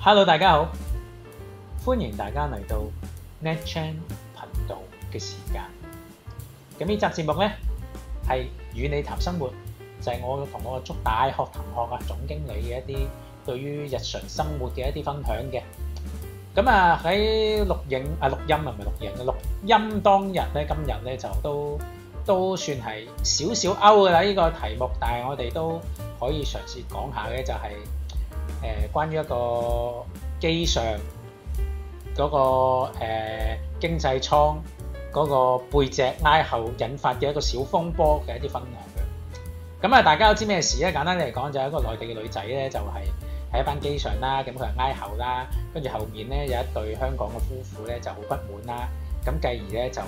Hello， 大家好，歡迎大家嚟到 NetChan 頻道嘅時間。咁呢集節目呢，係與你談生活，就係我同我祝大學同學總經理嘅一啲對於日常生活嘅一啲分享嘅。咁啊喺錄音當日呢，今日呢就都算係少少 out 㗎啦呢個題目，但係我哋都可以嘗試講下嘅就係關於一個機上嗰個經濟艙嗰個背脊挨後引發嘅一個小風波嘅一啲分享嘅。咁啊，大家都知咩事咧？簡單嚟講，就係一個內地嘅女仔咧，就係喺一班機上啦，咁佢係挨後啦，跟住後面咧有一對香港嘅夫婦咧就好不滿啦，咁繼而咧就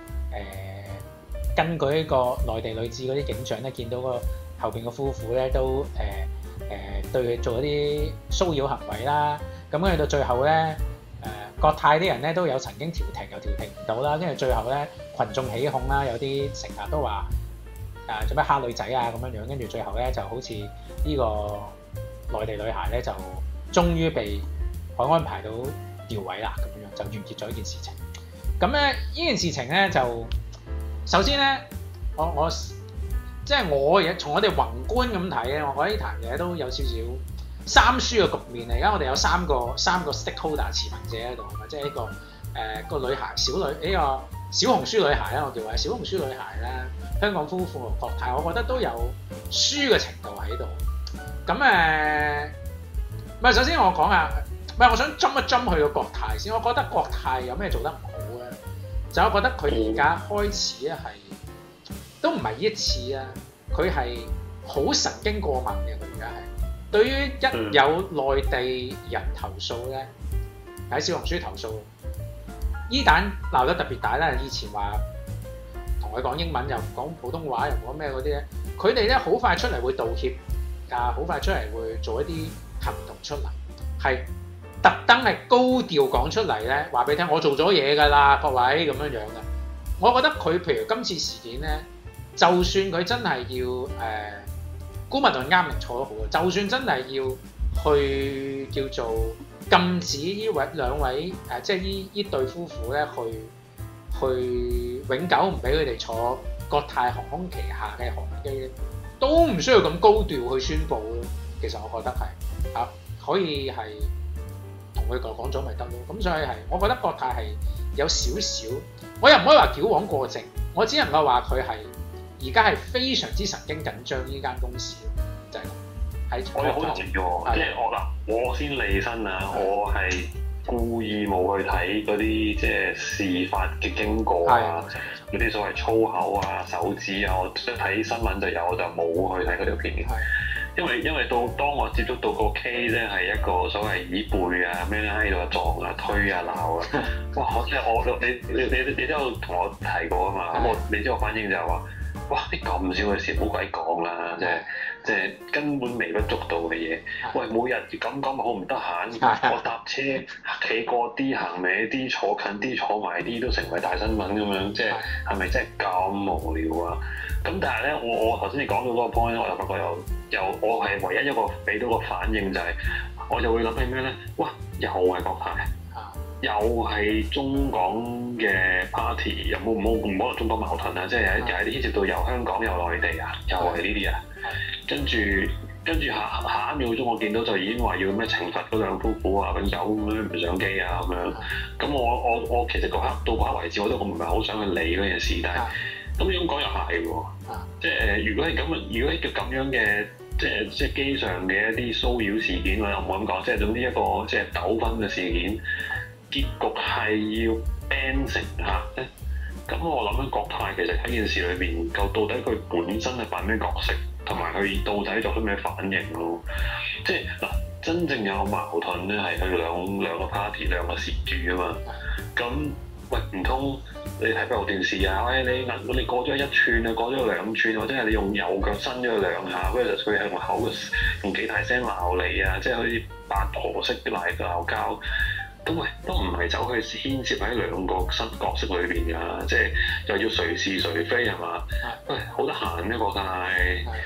根據呢個內地女子嗰啲景象咧，見到個後邊嘅夫婦咧都對佢做一啲騷擾行為啦，咁跟住到最後咧國泰啲人咧都有曾經調停又調停唔到啦，跟住最後咧群眾起哄啦，有啲乘客都話做咩蝦女仔啊咁樣樣，跟住最後咧就好似呢個內地女孩咧就終於被可安排到調位啦，咁樣就完結咗呢件事情。咁咧呢件事情咧就首先咧我即係我從我哋宏觀咁睇咧，我覺得呢壇嘢都有少少三輸嘅局面嚟。而家我哋有三個 stakeholder 持份者喺度，即係呢個個女孩小女呢個小紅書女孩咧，我叫佢小紅書女孩咧，香港夫婦同國泰，我覺得都有輸嘅程度喺度。咁唔係首先我講下，唔係我想斟一斟去到國泰先。我覺得國泰有咩做得唔好咧？就我覺得佢而家開始咧係。都唔係呢一次啊！佢係好神經過敏嘅，佢而家係對於一有內地人投訴咧，喺小紅書投訴，依單鬧得特別大啦。以前話同佢講英文又唔講普通話又唔講咩嗰啲咧，佢哋咧好快出嚟會道歉啊，好快出嚟會做一啲行動出嚟，係特登係高調講出嚟咧，話俾你聽我做咗嘢㗎啦，各位咁樣樣嘅。我覺得佢譬如今次事件咧。就算佢真係要估唔到啱定錯都好啊！就算真係要去叫做禁止兩位即係呢對夫婦咧去永久唔俾佢哋坐國泰航空旗下嘅航機咧，都唔需要咁高調去宣佈咯。其實我覺得係可以係同佢講咗咪得咯。咁所以係，我覺得國泰係有少少，我又唔可以話矯枉過正，我只能夠話佢係。而家係非常之神經緊張呢間公司，就係喺我又好同意喎，即係我先離身啊！我係故意冇去睇嗰啲即係事發嘅經過啊，嗰啲所謂粗口啊、手指啊，我睇新聞就有，我就冇去睇嗰條片。因為當我接觸到個 case 咧，係一個所謂椅背啊、咩咧喺度撞啊、推啊、鬧啊，哇！即係你都有同我提過啊嘛，咁你知我反應就係話。哇！啲咁少嘅事唔好鬼講啦，即係根本微不足道嘅嘢。喂，每日咁講咪好唔得閒，我搭車企過啲、行歪啲、坐近啲、坐埋啲都成為大新聞咁樣，即係係咪真係咁無聊啊？咁但係咧，我頭先你講到嗰個 point 我又發覺又我係唯一一個俾到個反應就係，我就會諗起咩咧？哇！又係國泰。又係中港嘅 party，又唔好話中港矛盾啊！即係又係啲牽涉到又香港又內地啊，又係呢啲啊。跟住下一秒鐘，我見到就已經話要咩懲罰嗰兩夫婦啊，永久咁樣唔上機啊咁樣。咁我其實嗰刻到嗰刻為止，我唔係好想去理嗰件事，但係咁樣講又係喎。即係如果係咁樣嘅，即係機上嘅一啲騷擾事件，我又唔好咁講。即係總之一個即係糾紛嘅事件。結局係要 ban 乘客咧，咁我諗緊國泰其實喺件事裏邊，到底佢本身係扮咩角色，同埋佢到底作出咩反應咯？即係嗱，真正有矛盾咧係佢兩個 party 兩個事主啊嘛。咁喂，唔通你睇閉路電視啊？喂，你過咗一寸啊，過咗兩寸，或者係你用右腳伸咗兩下，跟住佢係用口用幾大聲鬧你啊？即係好似八婆式嘅鬧交。咁喂，都唔係走去牽涉喺兩個新角色裏邊㗎，即係又要誰是誰非係嘛？喂，好得閒咩國泰？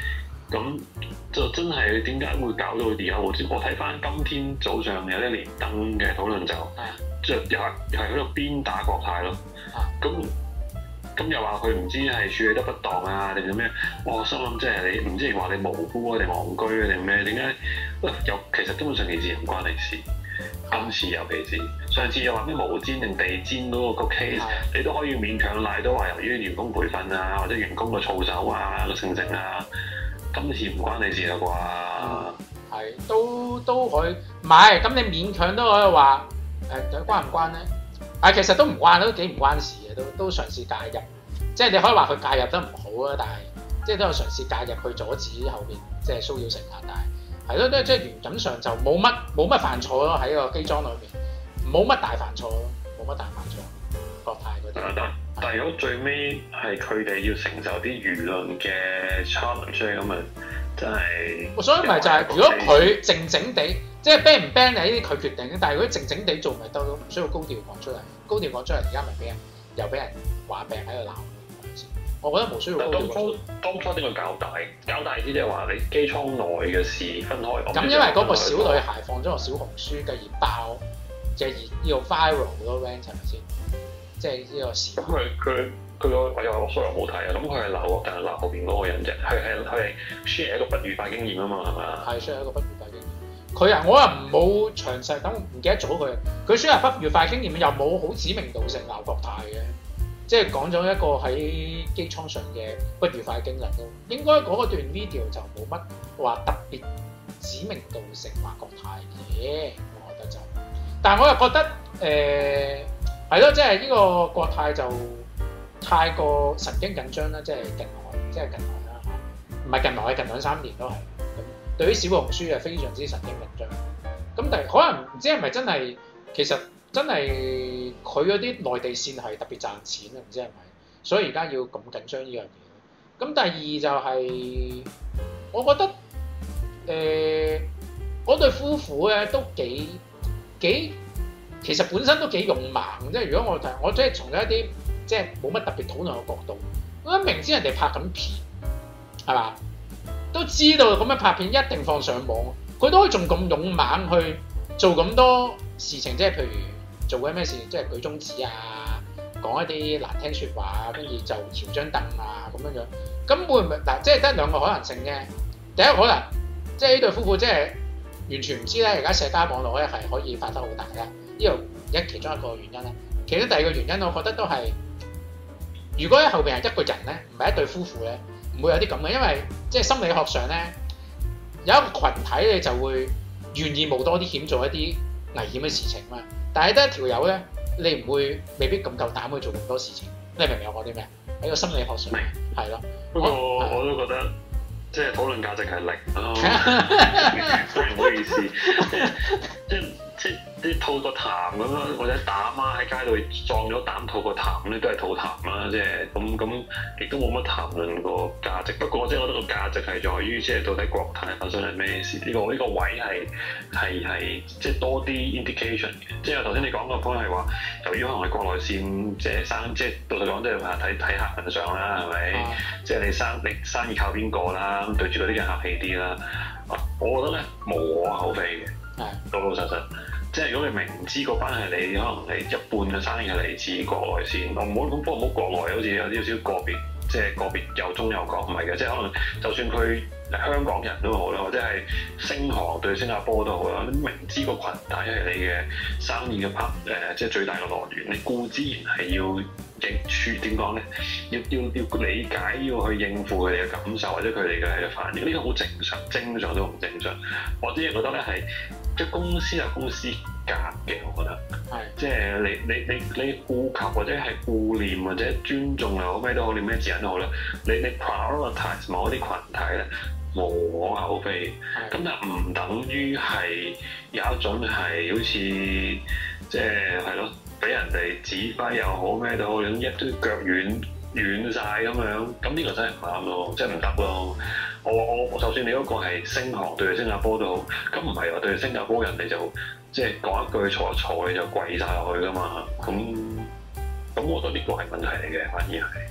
咁就真係點解會搞到而家好似我睇翻今天早上有啲連登嘅討論就，即係又係喺度鞭打國泰咯。咁又話佢唔知係處理得不當啊定係咩？我心諗即係你唔知係話你無辜啊定戇居啊定咩？點解？又其實根本上件事唔關你事。今次尤其是上次又話咩無氈定地氈嗰個 case，你都可以勉強賴都話由於員工培訓啊或者員工嘅操守啊個性啊，今次唔關你事啦啩？ 係都可以，唔係咁你勉強都可以話關唔關咧？其實都唔關，都幾唔關事嘅，都嘗試介入，即係你可以話佢介入得唔好啊，但係即係都有嘗試介入去阻止後邊即係騷擾乘客，但係咯，即係原則上就冇乜犯錯咯，喺個機裝裏邊冇乜大犯錯咯，冇乜大犯錯。國泰嗰啲， 但係如果最尾係佢哋要承受啲輿論嘅 challenge 咁啊，真係所以咪就係如果佢靜靜地。即係 ban 唔 ban 係呢啲佢決定，但係如果靜靜地做咪得咯，唔需要高調講出嚟。高調講出嚟，而家咪又俾人話病喺度鬧，係咪先？我覺得冇需要高調。 當初點解搞大啲即係話你機艙內嘅事分開。 咁因為嗰個小女孩放咗個小紅書，繼而爆，即係呢個 viral 咯 rant 係咪先？即係呢個事。 咁佢個我又雖然冇睇啊，咁佢係鬧，但係鬧後邊嗰個人啫。佢係 share 一個不愉快經驗啊嘛，係咪啊？ 係 share 一個不愉快經驗。佢我又唔冇詳細，等唔記得咗佢。佢雖然不愉快經驗，又冇好指名道姓鬧國泰嘅，即係講咗一個喺機艙上嘅不愉快經歷咯。應該嗰段 video 就冇乜話特別指名道姓話國泰嘅，我覺得就。但係我又覺得係咯，即係呢個國泰就太過神經緊張啦，即係近來啦嚇，唔係近來係近2-3年都係。對於小紅書係非常之神經緊張，咁但係可能唔知係咪真係，其實真係佢嗰啲內地線係特別賺錢啊，唔知係咪，所以而家要咁緊張呢樣嘢。咁第二就係、我覺得嗰對夫婦咧都幾，其實本身都幾勇猛，即係如果我即係從一啲即係冇乜特別討論嘅角度，我明知人哋拍緊片，係嘛？都知道咁樣拍片一定放上網，佢都可以仲咁勇猛去做咁多事情，即係譬如做緊咩事，即係舉中指啊，講一啲難聽説話，跟住就搖張凳啊咁樣樣。咁會唔會嗱？即係得兩個可能性嘅。第一個可能即係呢對夫婦即係完全唔知咧，而家社交網絡咧係可以發得好大嘅，呢度其中一個原因咧。其實第二個原因，我覺得都係如果喺後邊係一個人咧，唔係一對夫婦咧。唔會有啲咁嘅，因為即係心理學上咧，有一個群體你就會願意冒多啲險做一啲危險嘅事情嘛。但係得一條友咧，你未必咁夠膽去做咁多事情。你明唔明我講啲咩？喺個心理學上，係咯。 不過我都覺得即係討論價值係零咯，唔好意思，即係啲吐個痰咁樣，或者打媽喺街度撞咗膽吐個痰咧，都係吐痰啦，即係咁亦都冇乜談論個價值。不過即係我覺得個價值係在於即係到底國泰發生係咩事？呢個位係即係多啲 indication 嘅。即係頭先你講個 point 係話，由於可能係國內線即係老實講即係話睇客份上啦，係咪？即係你生意靠邊個啦？咁對住嗰啲人客氣啲啦。我覺得咧無可厚非嘅，老實實。即係如果你明知個班係你，可能你一半嘅生意係嚟自國內線，我唔好咁，不過唔好國內好似有啲少少個別，即係個別有中有港，唔係嘅，即係可能就算佢香港人都好啦，或者係星航對新加坡都好啦，你明知個群體係你嘅生意嘅即係最大嘅來源，你固之然係要點講咧？要理解，要去應付佢哋嘅感受或者佢哋嘅反應，呢個好正常，正常都唔正常。我啲人覺得咧係。即係公司有公司格嘅，我覺得，即係你顧及或者係顧念或者尊重又好咩都好，你咩字眼都好啦，你 prioritize 某一啲群體咧，無可厚非。咁但係唔等於係有一種係好似即係咯，俾人哋指揮又好咩都好，一堆腳軟晒咁樣，咁呢個真係唔啱咯，即係唔得咯。我就算你嗰個係星航對新加坡都好，咁唔係話對新加坡人哋就即係講一句錯一錯你就跪晒落去噶嘛？咁我覺得呢個係問題嚟嘅，反而係。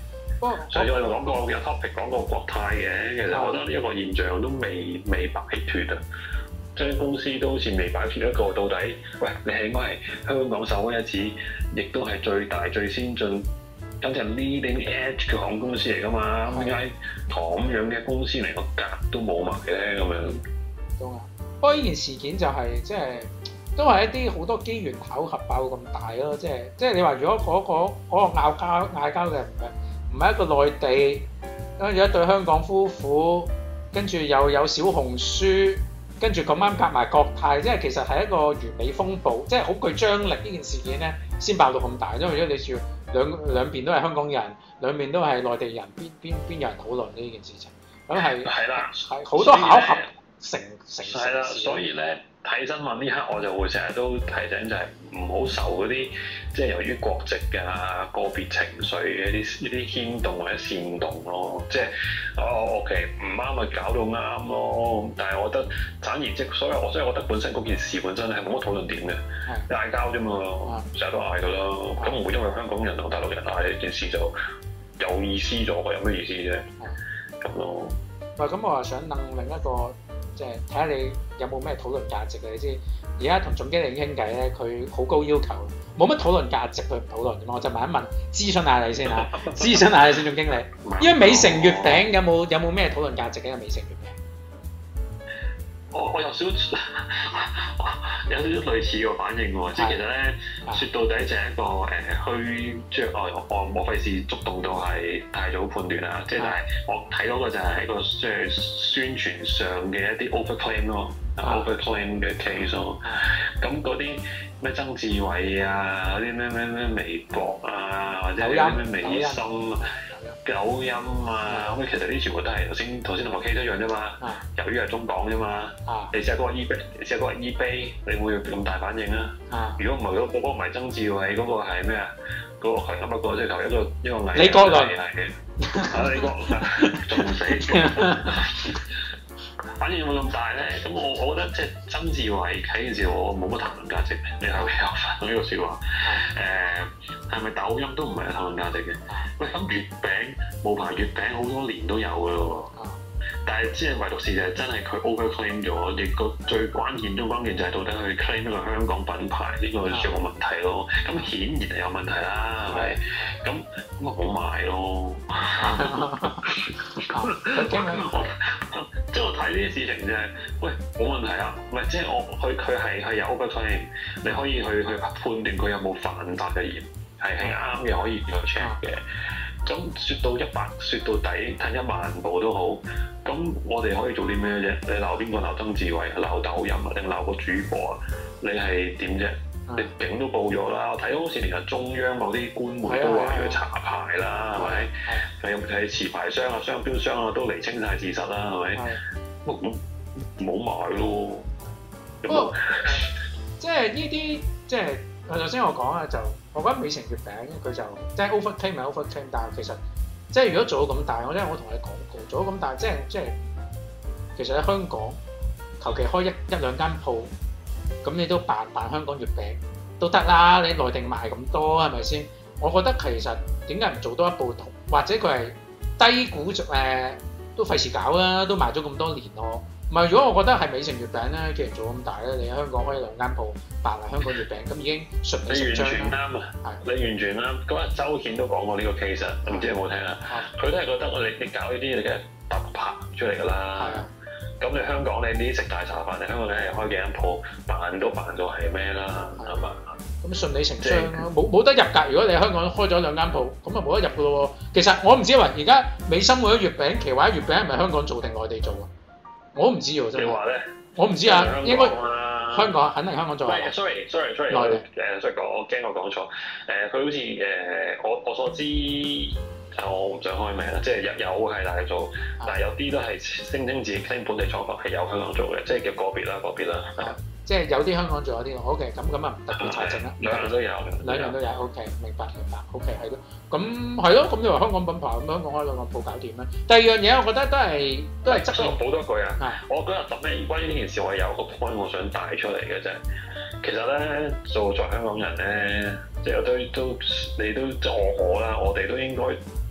上次我哋講過有 topic 講過國泰嘅，其實我覺得呢一個現象都未擺脫啊，即係公司都好似未擺脫一個到底，喂，你係應該係香港首屈一指，亦都係最大最先進，咁就 leading edge 嘅航空公司嚟㗎嘛，點解咁樣嘅公司嚟個格都冇埋嘅咁樣？ 都啱。不過呢件事件就係即係都係一啲好多機緣巧合爆咁大咯，即係你話如果嗰個嗌交嘅唔係一個內地，跟住一對香港夫婦，跟住又有小紅書，跟住咁啱夾埋國泰，即係其實係一個完美風暴，即係好具張力呢件事件咧，先爆到咁大。因為如果你要兩邊都係香港人，兩邊都係內地人，邊有人討論呢件事情？咁係啦， 係好多巧合成係啦，所以咧睇新聞呢刻我就會成日都提醒就係唔好受嗰啲即係由於國籍啊個別情緒嘅一啲牽動或者煽動咯，即係OK 唔啱咪搞到啱咯，但係我覺得簡而即所以我覺得本身嗰件事本身係冇乜討論點嘅，嗌交啫嘛，成日都嗌噶啦，咁唔會因為香港人同大陸人嗌呢件事就有意思咗嘅，有咩意思啫？咁咯。 喂，咁我話想問另一個。即係睇下你有冇咩討論價值嘅，你知而家同總經理傾偈咧，佢好高要求，冇乜討論價值佢唔討論嘅嘛，我就問一問，諮詢下你先嚇，諮詢下你先總經理，因為美城月餅有冇咩討論價值嘅美城月餅？ 我有少少類似嘅反應喎，即係其實咧，説到底就係一個虛著我費事觸動到係太早判斷啦，即係我睇到個就係一個即係宣傳上嘅一啲 overclaim 咯，overclaim 嘅 case 咯，咁嗰啲咩曾志偉啊，嗰啲咩微博啊，或者啲咩美心啊。抖音啊，咁其實呢全部都係頭先同個 case 一樣啫嘛。由於係中港啫嘛，你試下嗰個 eBay，你會咁大反應啊？如果唔係嗰個唔係曾志偉，嗰個係咩啊？嗰個係咁一個即係頭一個藝。 李國麟係李國麟仲死。反應有冇咁大咧？咁我覺得即係曾志偉睇件事，我冇乜討論價值。你係咪有份呢個説話？係咪抖音都唔係有討論價值嘅？喂，咁月餅冇牌月餅好多年都有嘅咯喎。但係即係唯獨是就係真係佢 overclaim 咗，亦個最關鍵就係到底佢 claim 一個香港品牌呢個有問題咯。咁顯然係有問題啦，係咪？咁咪好賣咯。即係我睇呢啲事情就係，喂冇問題啊，唔係即係佢係有 overclaim，你可以去判斷佢有冇犯法嘅嫌，係啱嘅可以去 check 嘅。咁説到説到底，褪1萬步都好，咁我哋可以做啲咩啫？你鬧邊個？鬧曾志偉，鬧抖音啊，定鬧個主播啊？你係點啫？你警都報咗啦，我睇到好似連中央某啲官媒都話要查牌啦，係咪？係持牌商啊、商標商啊都釐清晒事實啦，係咪？唔好買咯。不過即係呢啲即係頭先我講啊，就我覺得美城月餅佢就即係 overclaim 係 overclaim，但係其實即係如果做到咁大，我同你講過，做到咁大，即係其實喺香港求其開一兩間鋪。咁你都扮香港月餅都得啦，你內地賣咁多係咪先？我覺得其實點解唔做多一步同，或者佢係低估都費事搞啦，都賣咗咁多年咯。唔係，如果我覺得係美城月餅咧，既然做咁大咧，你喺香港開2間鋪扮係香港月餅，咁已經順理成章啦。你完全啱啊！你完全啱。嗰日周顯都講過呢個 case，唔知有冇聽啊？佢都係覺得你搞呢啲你梗係突拍出嚟㗎啦。咁你香港你呢啲食大茶飯，你香港你係開幾間鋪，扮到係咩啦，係嘛？咁順理成章咯，冇得入㗎。如果你喺香港開咗2間鋪，咁啊冇得入㗎咯喎。其實我唔知話而家美心嗰啲月餅、奇華月餅係咪香港做定內地做啊？我唔知喎真係。你話咧？我唔知啊，應該香港肯定香港做。sorry，內地sorry講，我驚我講錯。佢好似我所知。我唔想開名啦，即係有係大陸做，但係有啲都係聲稱自己經本地廠房係有香港做嘅，即係叫個別啦。即係有啲香港做，有啲 OK，咁啊唔特別查證啦。兩樣都有，OK，明白 ，OK 係咯。咁係咯，咁你話香港品牌咁香港開2個鋪搞掂啦。第二樣嘢我覺得都係側面補多句啊。我嗰日諗咧，關於呢件事我有個 point 我想帶出嚟嘅啫。其實咧，做在香港人咧，即係你都我啦，我哋都應該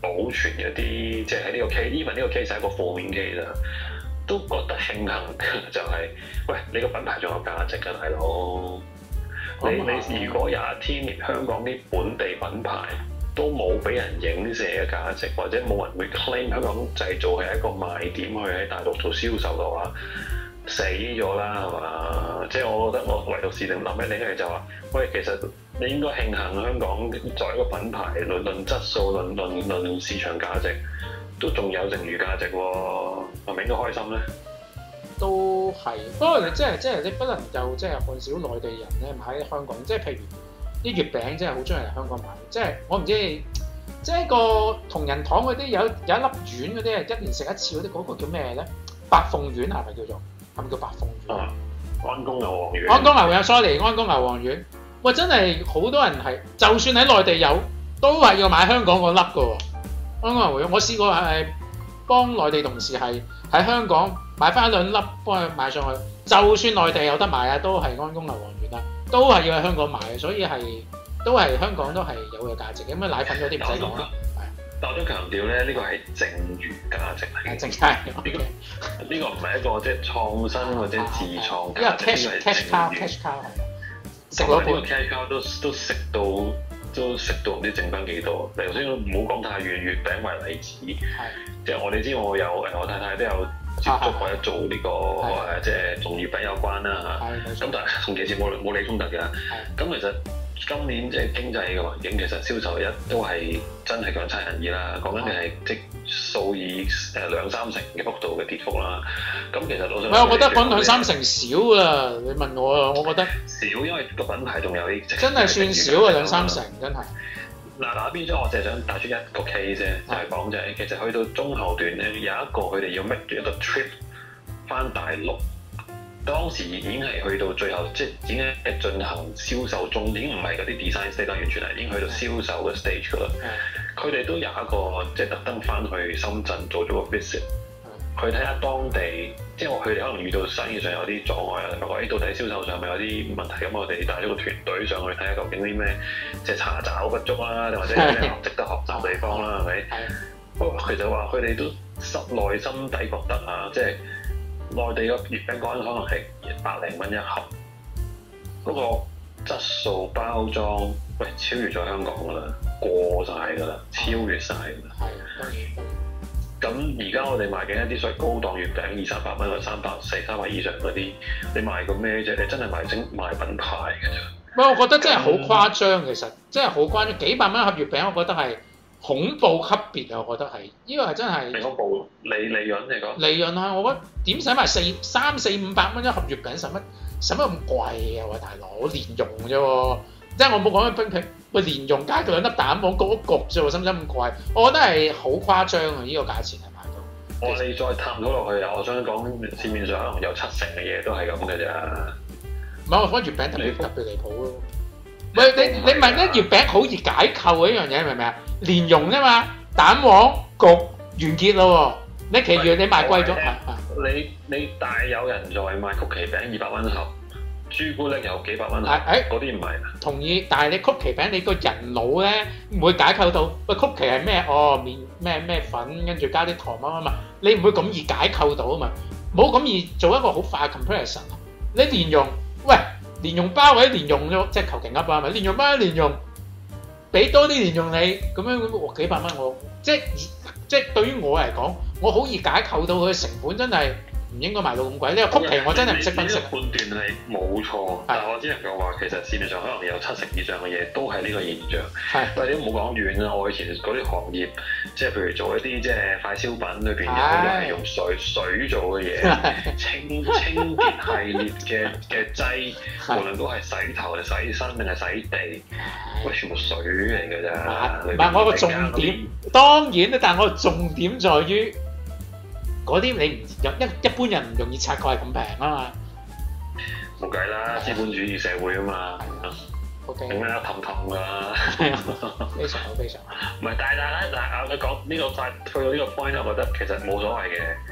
保存一啲，即係喺呢個 case，even 呢個 case 係一個負面 case 啦，都覺得慶幸就係、喂，你個品牌仲有價值㗎，大佬。你如果有一天連香港啲本地品牌都冇俾人影射嘅價值，或者冇人會 claim 香港製造係一個賣點去喺大陸做銷售嘅話，死咗啦，係嘛？即係我覺得我唯獨是諗起另一樣就話，喂，其實你應該慶幸香港作為一個品牌，論質素、論市場價值，都仲有剩餘價值喎，係咪應該開心咧？ 都係，不過你即係你不能夠即係看小內地人咧買喺香港，即係譬如啲月餅真係好中意嚟香港買，即係我唔知，即係個同仁堂嗰啲有一粒丸嗰啲係一年食一次嗰啲，嗰個叫咩咧？白鳳丸係咪叫做？係咪叫白鳳丸？ 安宮牛黃丸。 安宮牛丸 ，sorry， 安宮牛黃丸。喂，真係好多人係，就算喺內地有，都係要買香港嗰粒嘅喎。安宮牛黃丸，我試過係幫內地同事係喺香港買翻兩粒幫佢買上去，就算內地有得買啊，都係安宮牛黃丸啦，都係要喺香港買嘅，所以係都係香港都係有嘅價值嘅。咁奶粉嗰啲唔使講啦。 但我都強調咧，呢個係剩餘價值嚟嘅。 正係呢個唔係一個即係創新或者自創價值， 呢個係 cash cow 係。食咗呢個 cash cow 都食到唔知剩翻幾多。頭先唔好講太遠，月餅為例子，即係我哋知我我太太都有接觸或者做呢個即係同月餅有關啦嚇。咁但係同其實冇利衝突㗎。咁其實今年即係經濟嘅環境，其實銷售都係真係強差人意啦。講緊嘅係即數以2-3成嘅幅度嘅跌幅啦。咁其實老實講， 我覺得講2-3成少啊！你問我啊，我覺得少，因為個品牌仲有啲真係算少啊，2-3成真係。 嗱，變咗我淨係想帶出一個 case 啫，就係講就係其實去到中後段咧，有一個佢哋要 make 一個 trip 翻大陸。當時已經係去到最後，即係已經係進行銷售中，已經唔係嗰啲 design stage 啦，完全係已經去到銷售嘅 stage 㗎啦。佢哋都有一個即係特登翻去深圳做咗個 visit，佢睇下當地，即係佢哋可能遇到生意上有啲阻礙啊，發覺到底銷售上咪有啲問題，咁我哋帶咗個團隊上去睇下究竟啲咩，即係查找不足啦，或者有咩值得學習地方啦，係咪？不過其實話佢哋都內心底覺得啊，即係。內地個月餅乾可能係100零蚊一盒，嗰個質素包裝，喂超越咗香港㗎啦，過晒㗎啦，超越晒㗎啦。係，當然。咁而家我哋賣緊一啲所謂高檔月餅，200-300蚊或者300以上嗰啲，你賣個咩啫？你真係賣品牌㗎啫。 唔係，我覺得真係好誇張，其實真係好誇張，幾百蚊一盒月餅，我覺得係。恐怖級別啊！我覺得係，呢個係真係。你講暴利潤嚟講。利潤啊！我覺得點使埋300-400-500蚊一盒月餅，使乜咁貴啊？喂，大佬，蓮蓉啫喎，即係我冇講緊冰皮，喂，蓮蓉加佢兩粒蛋黃焗一焗啫喎，使唔使咁貴？我覺得係好誇張啊！呢個價錢係賣到。我哋再探討落去啊！我想講市面上可能有70%嘅嘢都係咁嘅咋。唔係，我覺得月餅特別離譜咯。喂，你問咧月餅好易解構嘅一樣嘢，明唔明啊？蓮蓉啫嘛，蛋黃焗完結咯喎，你其餘你賣貴咗。你大有人在賣曲奇餅200蚊一盒，朱古力有幾百蚊一盒，嗰啲唔係。同意，但係你曲奇餅你個人腦咧唔會解構到，喂曲奇係咩？哦麵咩粉，跟住加啲糖乜乜乜，你唔會咁易解構到啊嘛，冇咁易做一個好快嘅 comparison。你蓮蓉，喂。蓮蓉包或者蓮蓉啫，即係求其噏啊，咪蓮蓉包蓮蓉，俾多啲蓮蓉你，咁樣幾百蚊我，即係對於我嚟講，我好易解構到佢嘅成本真係唔應該賣到咁貴。呢個曲奇我真係唔識分析。判斷係冇錯，但係我只能夠話其實市面上可能有70%以上嘅嘢都係呢個現象。係，但係你都冇講遠啦，我以前嗰啲行業，即係譬如做一啲即係快消品裏邊有啲係用水做嘅嘢，清潔系列嘅劑，無論都係洗頭定洗身定係洗地，喂全部水嚟㗎咋。唔係我個重點，當然啦，但係我個重點在於。嗰啲你唔一般人唔容易察覺係咁平啊嘛，冇計啦，資本主義社會啊嘛，OK，點解氹㗎啦？非常好，非常好。唔係，但係我講呢個快去到呢個 point，我覺得其實冇所謂嘅。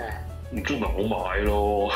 都唔係好買咯，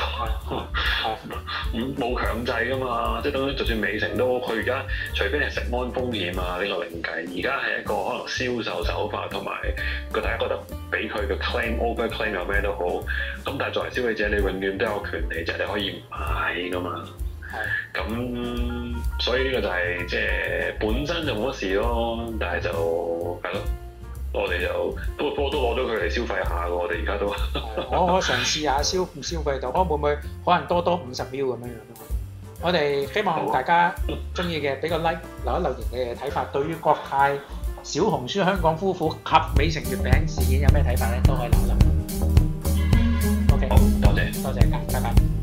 冇強制噶嘛，即係等於就算美城都，佢而家除非係食安風險啊，呢個另計。而家係一個可能銷售手法同埋個大家覺得俾佢嘅 claim over claim 有咩都好，咁但係作為消費者，你永遠都有權利就係你可以唔買噶嘛。咁所以呢個就係即係本身就冇乜事咯，但係就係咯。我哋就都攞咗佢嚟消費下喎，我哋而家都。 我嘗試下消費到，會唔會可能多50 ml 咁樣樣咯？我哋希望大家中意嘅俾個 like， 留言你嘅睇法。對於國泰小紅書香港夫婦及美城月餅事件有咩睇法咧？都可以留。OK， 好，多謝， 拜拜。